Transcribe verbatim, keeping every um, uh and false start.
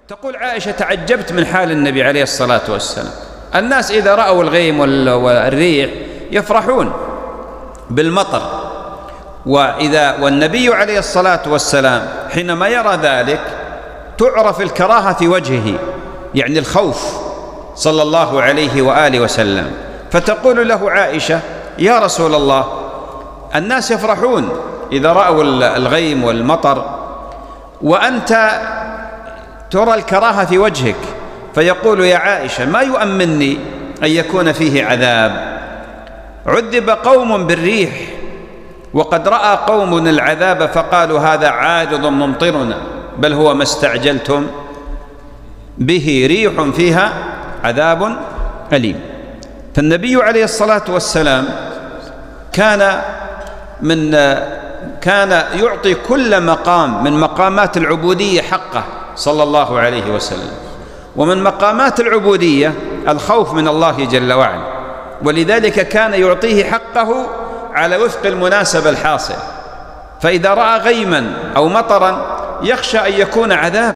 تقول عائشة: تعجبت من حال النبي عليه الصلاة والسلام. الناس إذا رأوا الغيم والريح يفرحون بالمطر، وإذا والنبي عليه الصلاة والسلام حينما يرى ذلك تعرف الكراهة في وجهه، يعني الخوف صلى الله عليه وآله وسلم. فتقول له عائشة: يا رسول الله، الناس يفرحون إذا رأوا الغيم والمطر وأنت ترى الكراهة في وجهك. فيقول: يا عائشة، ما يؤمنني أن يكون فيه عذاب. عذب قوم بالريح وقد رأى قوم العذاب فقالوا: هذا عارض ممطرنا، بل هو ما استعجلتم به، ريح فيها عذاب أليم. فالنبي عليه الصلاة والسلام كان من كان يعطي كل مقام من مقامات العبودية حقه صلى الله عليه وسلم. ومن مقامات العبودية الخوف من الله جل وعلا، ولذلك كان يعطيه حقه على وفق المناسبة الحاصلة. فإذا رأى غيما أو مطرا يخشى أن يكون عذاب